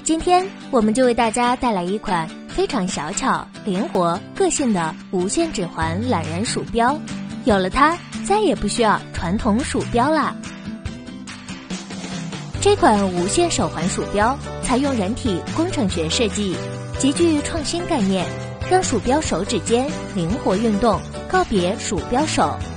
今天我们就为大家带来一款非常小巧、灵活、个性的无线指环懒人鼠标，有了它，再也不需要传统鼠标啦。这款无线手环鼠标采用人体工程学设计，极具创新概念，让鼠标手指间灵活运动，告别鼠标手。